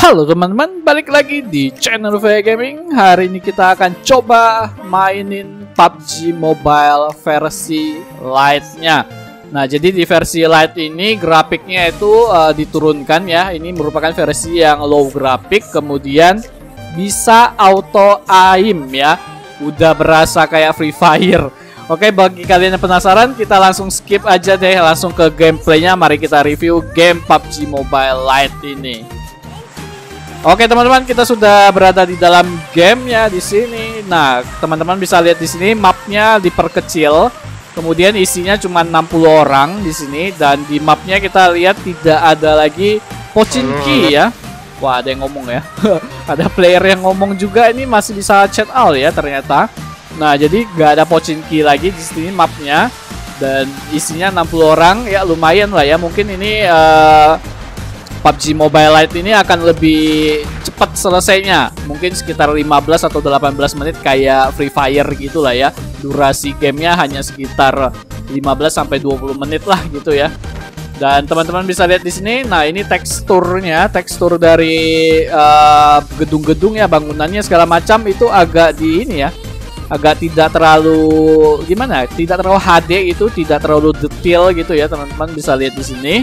Halo teman-teman, balik lagi di channel VA Gaming. Hari ini kita akan coba mainin PUBG Mobile versi Lite-nya. Nah, jadi di versi Lite ini grafiknya itu diturunkan ya. Ini merupakan versi yang low grafik, kemudian bisa auto aim ya. Udah berasa kayak Free Fire. Oke, bagi kalian yang penasaran, kita langsung skip aja deh, langsung ke gameplaynya. Mari kita review game PUBG Mobile Lite ini. Oke teman-teman, kita sudah berada di dalam game ya di sini. Nah, teman-teman bisa lihat di sini mapnya diperkecil. Kemudian isinya cuma 60 orang di sini, dan di mapnya kita lihat tidak ada lagi Pochinki ya. Wah, ada yang ngomong ya. Ada player yang ngomong juga, ini masih bisa chat out ya ternyata. Nah, jadi nggak ada Pochinki lagi di sini mapnya, dan isinya 60 orang ya, lumayan lah ya. Mungkin ini PUBG Mobile Lite ini akan lebih cepat selesainya. Mungkin sekitar 15 atau 18 menit kayak Free Fire gitu lah ya. Durasi gamenya hanya sekitar 15 sampai 20 menit lah gitu ya. Dan teman-teman bisa lihat di sini. Nah, ini teksturnya, tekstur dari gedung-gedung ya, bangunannya segala macam itu agak di ini ya. Agak tidak terlalu gimana? Tidak terlalu HD itu, tidak terlalu detail gitu ya. Teman-teman bisa lihat di sini.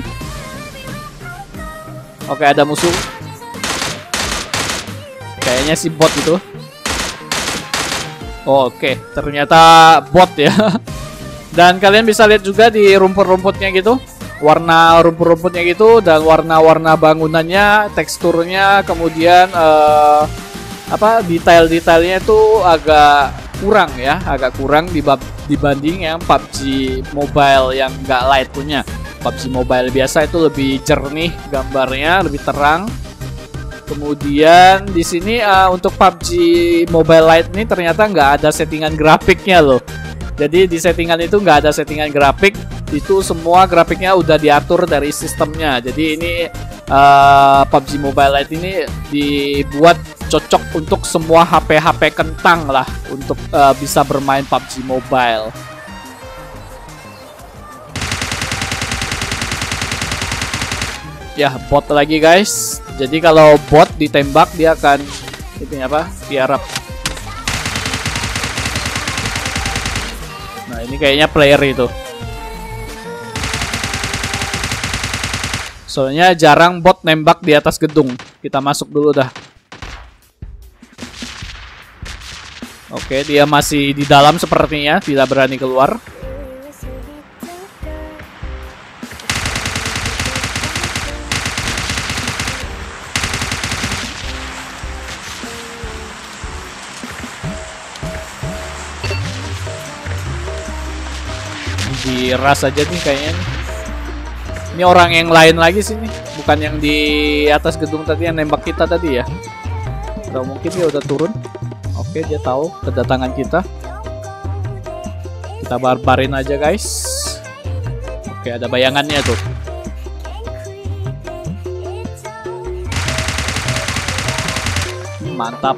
Oke, ada musuh. Kayaknya si bot itu. Oke, ternyata bot ya. Dan kalian bisa lihat juga di rumput-rumputnya gitu. Warna rumput-rumputnya gitu, dan warna-warna bangunannya, teksturnya, kemudian detail-detailnya itu agak kurang ya, agak kurang dibanding yang PUBG Mobile yang nggak Lite punya. PUBG Mobile biasa itu lebih jernih gambarnya, lebih terang. Kemudian di sini untuk PUBG Mobile Lite ini ternyata nggak ada settingan grafiknya loh. Jadi di settingan itu nggak ada settingan grafik, itu semua grafiknya udah diatur dari sistemnya. Jadi ini PUBG Mobile Lite ini dibuat cocok untuk semua HP-HP kentang lah untuk bisa bermain PUBG Mobile. Ya, bot lagi guys. Jadi kalau bot ditembak dia akan ini apa? Tiarap. Nah, ini kayaknya player itu. Soalnya jarang bot nembak di atas gedung. Kita masuk dulu dah. Oke, dia masih di dalam sepertinya, tidak berani keluar. Diras aja nih kayaknya nih. Ini orang yang lain lagi sih nih, bukan yang di atas gedung tadi yang nembak kita tadi ya. Atau mungkin dia udah turun. Oke, dia tahu kedatangan kita. Kita barbarin aja guys. Oke, ada bayangannya tuh. Mantap.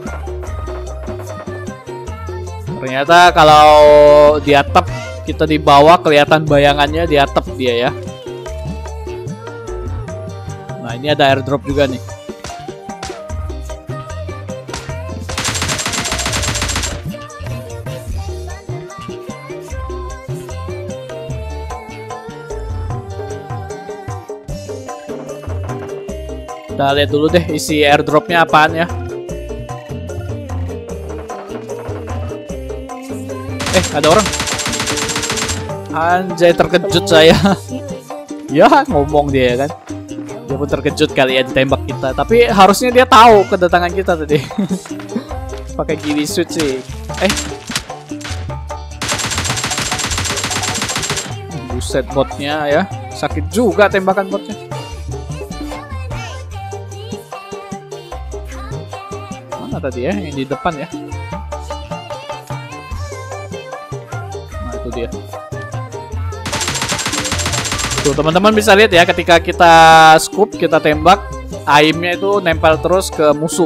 Ternyata kalau di atap, kita di bawah kelihatan bayangannya di atap dia ya. Nah, ini ada airdrop juga nih. Kita lihat dulu deh isi airdropnya apaan ya. Ada orang. Anjay, terkejut saya. Ya, ngomong dia kan. Dia pun terkejut kali ya ditembak kita. Tapi harusnya dia tahu kedatangan kita tadi. Pakai gili suit sih. Buset botnya ya. Sakit juga tembakan botnya. Mana tadi ya? Yang di depan ya. Nah, itu dia. Tuh, teman-teman bisa lihat ya, ketika kita scoop, kita tembak, aimnya itu nempel terus ke musuh.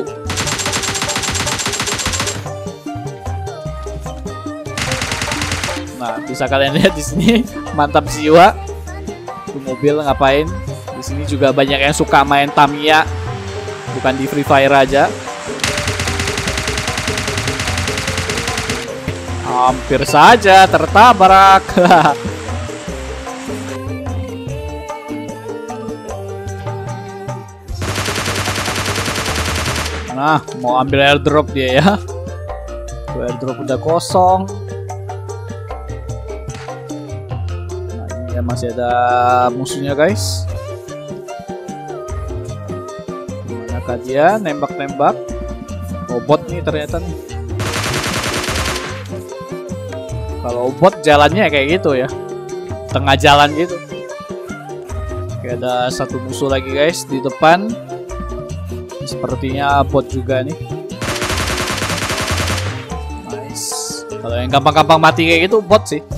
Nah, bisa kalian lihat di sini, mantap jiwa. Tuh mobil ngapain? Di sini juga banyak yang suka main Tamiya. bukan di Free Fire aja. Hampir saja tertabrak. Nah, mau ambil airdrop dia ya. Tuh, airdrop udah kosong. Nah, ini ya masih ada musuhnya guys. Manakah dia? Nembak-nembak. Oh, bot nih ternyata nih. Kalau bot jalannya kayak gitu ya, tengah jalan gitu. Oke, ada satu musuh lagi guys di depan. Sepertinya bot juga nih. Nice. Kalau yang gampang-gampang mati kayak gitu bot sih.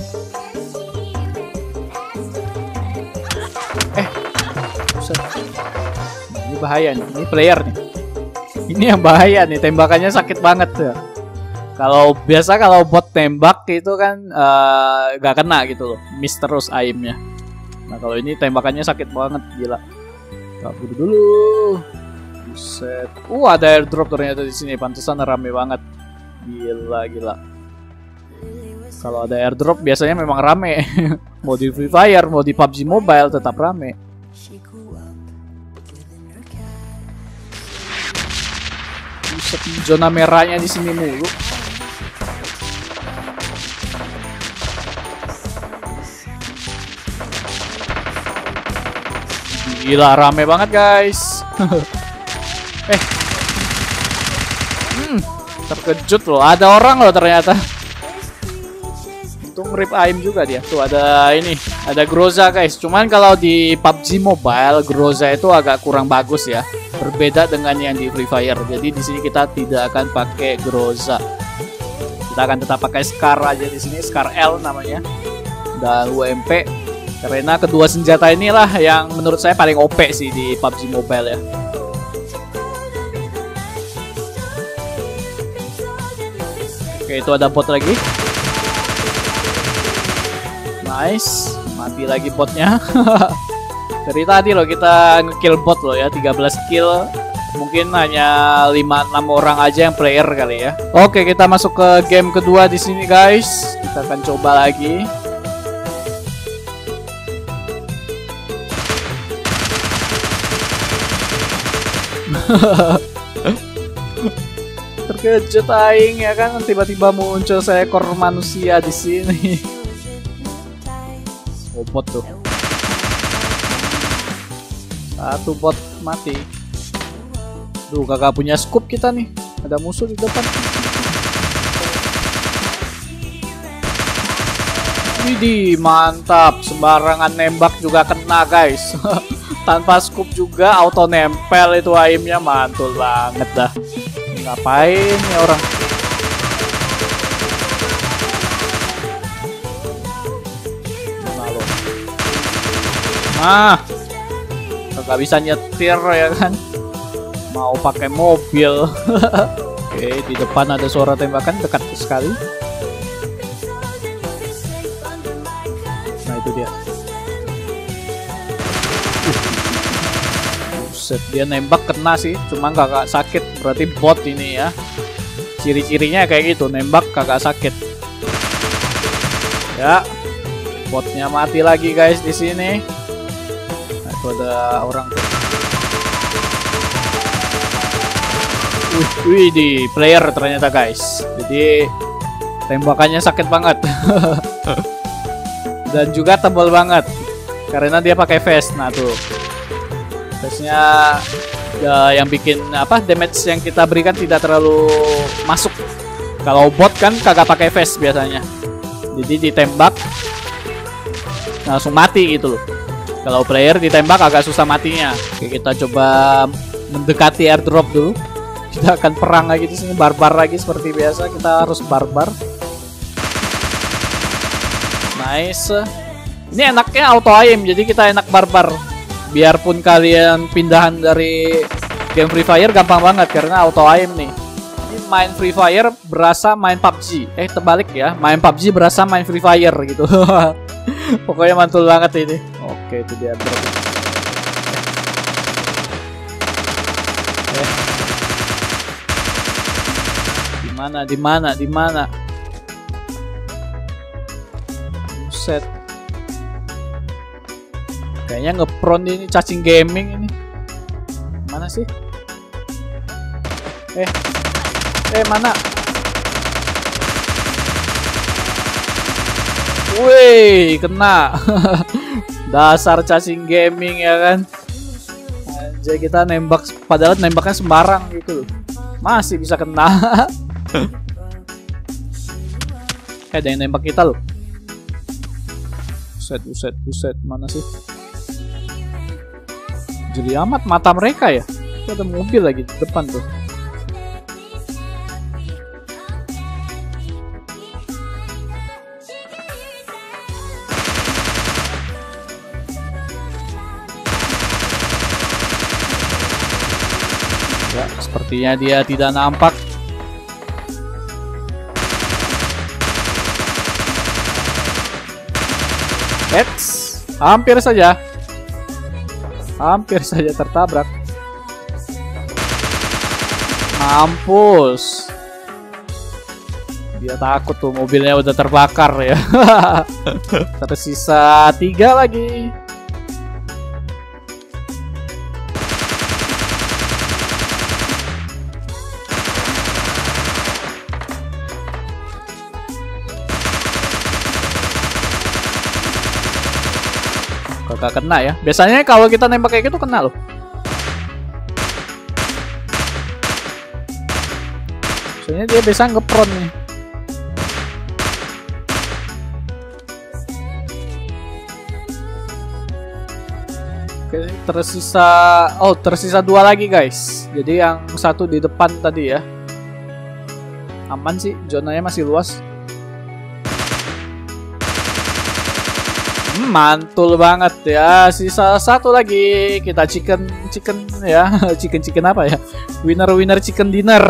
Buset. Ini bahaya nih. Ini player nih. Ini yang bahaya nih. Tembakannya sakit banget ya. Kalau bot tembak itu kan gak kena gitu loh, miss terus aimnya. Nah kalau ini tembakannya sakit banget, gila. Kabur dulu. Buset. Ada airdrop ternyata di sini, pantesan rame banget. Gila. Kalau ada airdrop biasanya memang rame. Mau di Free Fire, mau di PUBG Mobile tetap rame. Buset, zona merahnya di sini mulu. Gila, rame banget guys. Terkejut loh, ada orang loh ternyata. Untung rip aim juga dia. Tuh ada ini, ada Groza guys. Cuman kalau di PUBG Mobile, Groza itu agak kurang bagus ya. Berbeda dengan yang di Free Fire. Jadi di sini kita tidak akan pakai Groza. Kita akan tetap pakai Scar aja di sini, Scar L namanya. Dan UMP. Karena kedua senjata inilah yang menurut saya paling OP sih di PUBG Mobile ya. Oke, itu ada bot lagi. Nice, mati lagi botnya. Dari tadi loh kita nge-kill bot loh ya, 13 kill. Mungkin hanya 5-6 orang aja yang player kali ya. Oke, kita masuk ke game kedua di sini guys. Kita akan coba lagi. Terkejut aing ya kan, tiba-tiba muncul seekor manusia di sini. Oh, bot tuh. Satu bot mati. Duh, kagak punya scoop kita nih. Ada musuh di depan. Widih, mantap. Sembarangan nembak juga kena guys. Tanpa scoop juga auto nempel itu aimnya, mantul banget dah. Ngapain ya orang? Kagak bisa nyetir ya kan? Mau pakai mobil. Oke, di depan ada suara tembakan dekat sekali. Nah itu dia. Dia nembak kena sih, cuma kagak sakit. Berarti bot ini ya. Ciri-cirinya kayak gitu, nembak kagak sakit. Ya, botnya mati lagi guys di sini. Nah, itu ada orang tuh. Wih, di player ternyata guys. Jadi tembakannya sakit banget. Dan juga tebal banget karena dia pakai vest. Nah tuh. Biasanya yang bikin damage yang kita berikan tidak terlalu masuk. Kalau bot kan kagak pakai vest biasanya. Jadi ditembak langsung mati gitu loh. Kalau player ditembak agak susah matinya. Oke, kita coba mendekati airdrop dulu. Kita akan perang lagi di sini, barbar lagi seperti biasa. Kita harus barbar. Nice. Ini enaknya auto aim, jadi kita enak barbar. Biarpun kalian pindahan dari game Free Fire gampang banget karena auto aim nih. Ini main Free Fire berasa main PUBG. Terbalik ya, main PUBG berasa main Free Fire gitu. Pokoknya mantul banget ini. Oke, itu dia drop. Mana? Di mana? Di mana? Buset. Kayaknya ngepron ini cacing gaming ini. Mana sih? Mana? Wih, kena. Dasar cacing gaming ya kan. Anjay, kita nembak padahal nembaknya sembarang gitu loh. Masih bisa kena. Ada yang nembak kita loh. Buset, mana sih? Jeli amat mata mereka ya. Itu ada mobil lagi di depan tuh. Ya, sepertinya dia tidak nampak. Hampir saja tertabrak. Mampus. Dia takut tuh, mobilnya udah terbakar ya. Tersisa 3 lagi. Gak kena ya. Biasanya kalau kita nembak kayak gitu kena loh. Soalnya dia biasa ngepron nih. Oke, tersisa 2 lagi guys. Jadi yang satu di depan tadi ya. Aman sih, zonanya masih luas. Mantul banget ya. Sisa 1 lagi. Kita chicken ya. Chicken apa ya? Winner chicken dinner.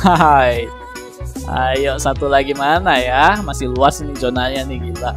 Ayo 1 lagi mana ya? Masih luas nih zonanya nih, gila.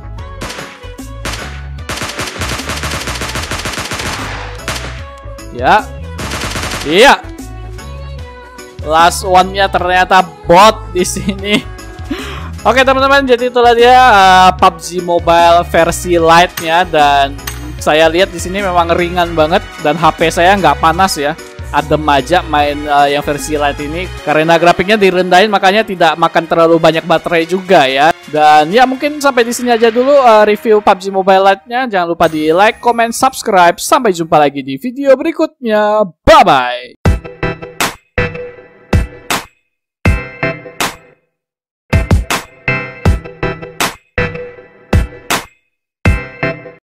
Ya. Iya. Last one-nya ternyata bot di sini. Oke teman-teman, jadi itulah dia PUBG Mobile versi Lite-nya, dan saya lihat di sini memang ringan banget dan HP saya nggak panas ya, adem aja main yang versi Lite ini karena grafiknya direndahin, makanya tidak makan terlalu banyak baterai juga ya. Dan ya mungkin sampai di sini aja dulu review PUBG Mobile Lite-nya. Jangan lupa di like, comment, subscribe. Sampai jumpa lagi di video berikutnya. Bye bye.